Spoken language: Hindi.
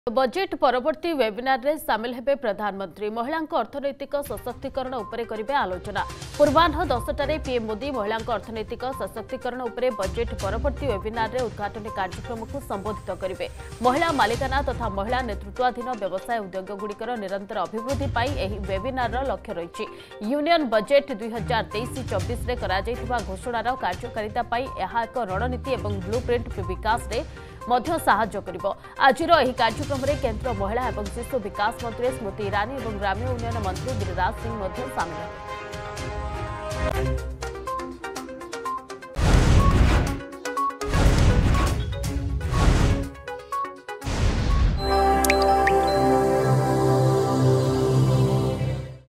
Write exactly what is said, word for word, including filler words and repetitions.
बजेट परवर्ती वेबिनार रे सामिल हेबे प्रधानमंत्री महिला अर्थनैतिक सशक्तिकरण उपरे करिबे आलोचना। पूर्वाह्न दसटारे पीएम मोदी महिला अर्थनैतिक सशक्तिकरण उपरे बजेट परवर्ती वेबिनार रे उद्घाटन कार्यक्रम को संबोधित करिबे। महिला मालिकाना तथा महिला नेतृत्वाधीन व्यवसाय उद्योग गुड़िकर निरंतर अभिवृद्धि पाई एही वेबिनार रो लक्ष्य रहिछि। यूनियन बजेट दुई हजार तेईस चौबीस रे करा जायतिबा घोषणार कार्यकारिता पाई एहा एक रणनीति एवं ब्लूप्रिंट विकास रे मध्य साहाय्य करिबो। आजिर एही कार्यक्रम रे केंद्र महिला एवं शिशु विकास मंत्री स्मृति ईरानी और ग्राम्य उन्नयन मंत्री गिरिराज सिंह मध्य सामिल।